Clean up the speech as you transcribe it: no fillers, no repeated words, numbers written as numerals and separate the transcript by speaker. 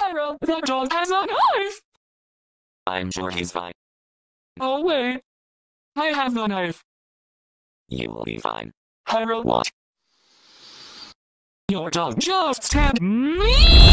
Speaker 1: Ira, the dog has a knife!
Speaker 2: I'm sure he's fine.
Speaker 1: Oh wait, I have the knife.
Speaker 2: You will be fine.
Speaker 1: Ira,
Speaker 2: What?
Speaker 1: your dog just stabbed me!